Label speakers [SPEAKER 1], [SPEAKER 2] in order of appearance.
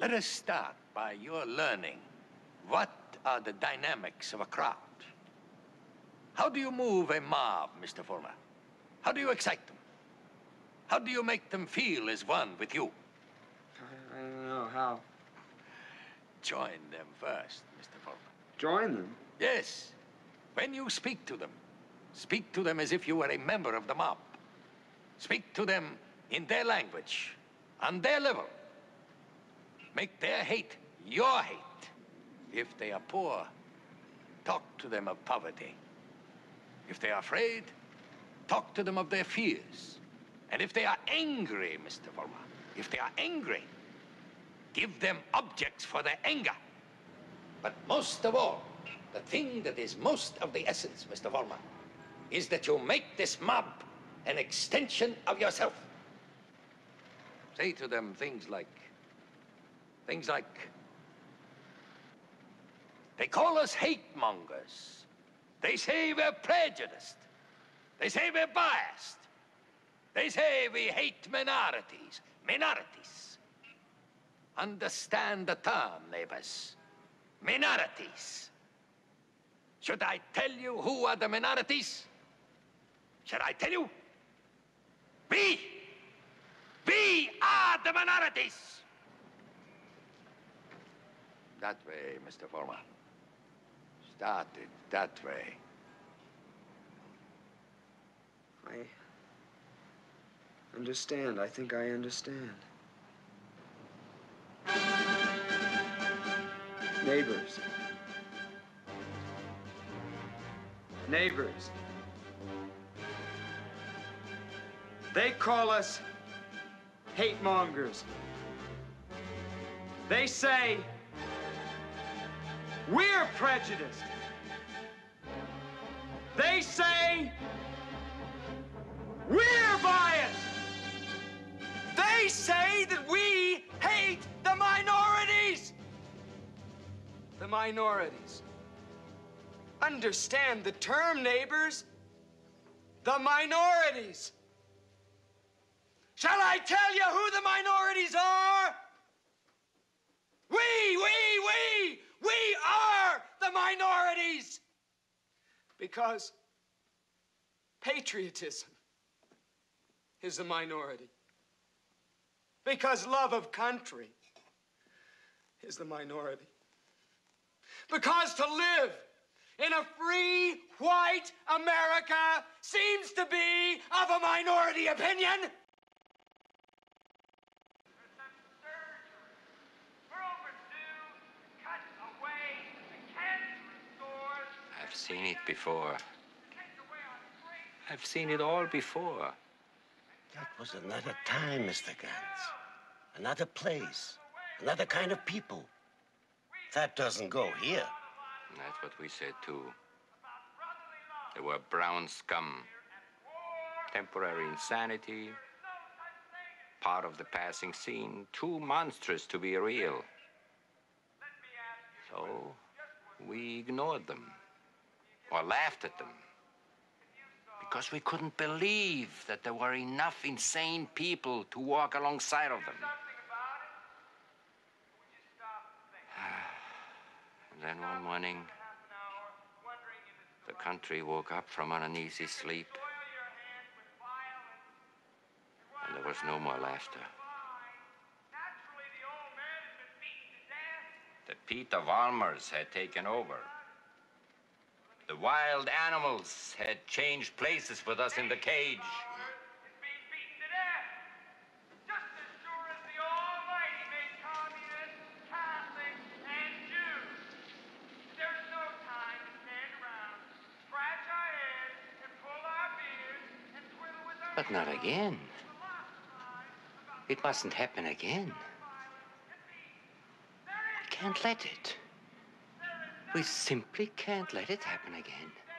[SPEAKER 1] Let us start by your learning what are the dynamics of a crowd. How do you move a mob, Mr. Fulmer? How do you excite them? How do you make them feel as one with you?
[SPEAKER 2] I don't know, how?
[SPEAKER 1] Join them first, Mr. Fulmer.
[SPEAKER 2] Join them?
[SPEAKER 1] Yes. When you speak to them as if you were a member of the mob. Speak to them in their language, on their level. Make their hate your hate. If they are poor, talk to them of poverty. If they are afraid, talk to them of their fears. And if they are angry, Mr. Fulmer, if they are angry, give them objects for their anger. But most of all, the thing that is most of the essence, Mr. Fulmer, is that you make this mob an extension of yourself. Say to them things like, they call us hate mongers. They say we're prejudiced. They say we're biased. They say we hate minorities. Minorities. Understand the term, neighbors. Minorities. Should I tell you who are the minorities? Should I tell you? We are the minorities. That way, Mr. Fulmer. Start it that way.
[SPEAKER 2] I understand. I think I understand. Neighbors. Neighbors. They call us hate mongers. They say we're prejudiced. They say we're biased. They say that we hate the minorities. The minorities. Understand the term, neighbors. The minorities. Shall I tell you who the minorities are? We are the minorities. Because patriotism is the minority. Because love of country is the minority. Because to live in a free, white America seems to be of a minority opinion.
[SPEAKER 3] I've seen it before. I've seen it all before.
[SPEAKER 4] That was another time, Mr. Gans. Another place. Another kind of people. That doesn't go here.
[SPEAKER 3] That's what we said, too. They were brown scum. Temporary insanity. Part of the passing scene. Too monstrous to be real. So, we ignored them. Or laughed at them. Because we couldn't believe that there were enough insane people to walk alongside of them. And then one morning, the country woke up from an uneasy sleep. And there was no more laughter. The Peter Valmers had taken over. The wild animals had changed places with us in the cage. But not again. It mustn't happen again. We can't let it. We simply can't let it happen again.